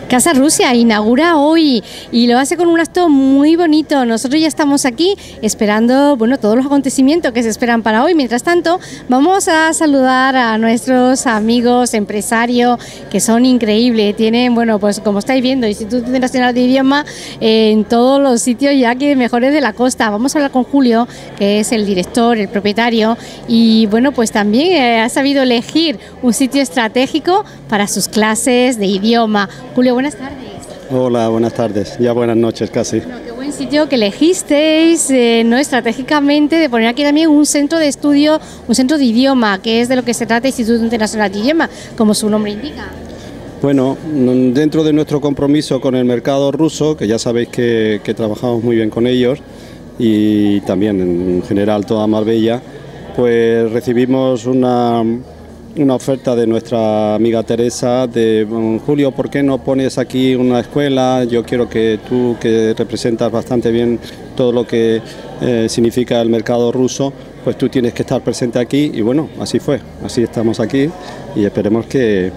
Casa Rusia inaugura hoy y lo hace con un acto muy bonito. Nosotros ya estamos aquí esperando, bueno, todos los acontecimientos que se esperan para hoy. Mientras tanto, vamos a saludar a nuestros amigos empresarios que son increíbles. Tienen, bueno, pues como estáis viendo, Instituto Internacional de Idioma en todos los sitios ya que mejores de la costa. Vamos a hablar con Julio, que es el director, el propietario, y bueno, pues también ha sabido elegir un sitio estratégico para sus clases de idioma. Julio, buenas tardes. Hola, buenas tardes. Ya buenas noches casi. Bueno, qué buen sitio que elegisteis, no estratégicamente, de poner aquí también un centro de estudio, un centro de idioma, que es de lo que se trata Instituto Internacional de Idioma, como su nombre indica. Bueno, dentro de nuestro compromiso con el mercado ruso, que ya sabéis que trabajamos muy bien con ellos, y también en general toda Marbella, pues recibimos una oferta de nuestra amiga Teresa de Julio, ¿por qué no pones aquí una escuela? Yo quiero que tú, que representas bastante bien todo lo que significa el mercado ruso, pues tú tienes que estar presente aquí. Y bueno, así fue, así estamos aquí y esperemos que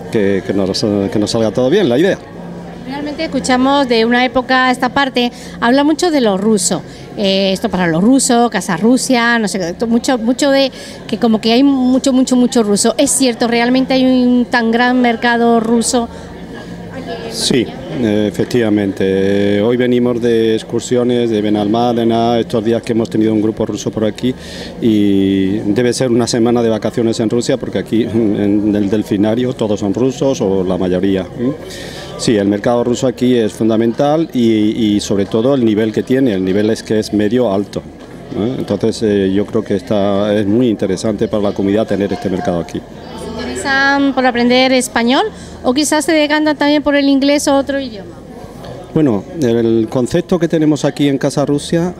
nos salga todo bien la idea. Realmente escuchamos de una época a esta parte, habla mucho de lo ruso. Esto para los rusos, Casa Rusia, no sé, mucho de que como que hay mucho ruso. ¿Es cierto, realmente hay un tan gran mercado ruso? Sí, efectivamente. Hoy venimos de excursiones de Benalmádena, estos días que hemos tenido un grupo ruso por aquí, y debe ser una semana de vacaciones en Rusia, porque aquí en el delfinario todos son rusos o la mayoría. Sí, el mercado ruso aquí es fundamental y sobre todo el nivel que tiene, el nivel es que es medio alto. Entonces yo creo que es muy interesante para la comunidad tener este mercado aquí. ¿Se interesan por aprender español o quizás se decantan también por el inglés o otro idioma? Bueno, el concepto que tenemos aquí en Casa Rusia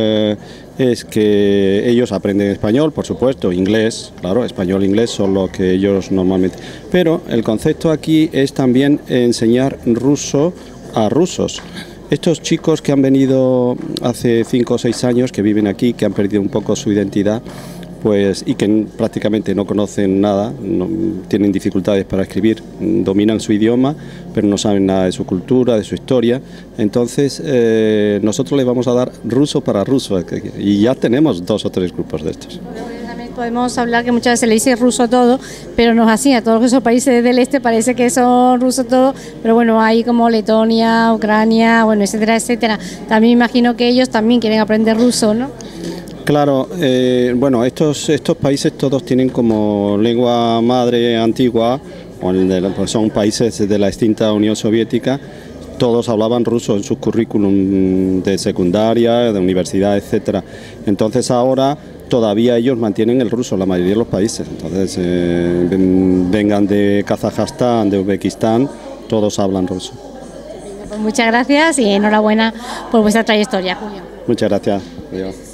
es que ellos aprenden español, por supuesto, inglés, claro, español e inglés son lo que ellos normalmente... Pero el concepto aquí es también enseñar ruso a rusos. Estos chicos que han venido hace 5 o 6 años, que viven aquí, que han perdido un poco su identidad, pues, y que prácticamente no conocen nada, tienen dificultades para escribir, dominan su idioma, pero no saben nada de su cultura, de su historia. Entonces nosotros les vamos a dar ruso para ruso, y ya tenemos 2 o 3 grupos de estos. También podemos hablar que muchas veces se le dice ruso todo, pero nos así a todos esos países del este parece que son ruso todo, pero bueno, hay como Letonia, Ucrania, bueno, etcétera, etcétera. También imagino que ellos también quieren aprender ruso, ¿no? Claro, bueno, estos países todos tienen como lengua madre antigua, pues son países de la extinta Unión Soviética, todos hablaban ruso en sus currículum de secundaria, de universidad, etcétera. Entonces ahora todavía ellos mantienen el ruso, la mayoría de los países. Entonces vengan de Kazajstán, de Uzbekistán, todos hablan ruso. Pues muchas gracias y enhorabuena por vuestra trayectoria, Julio. Muchas gracias. Adiós.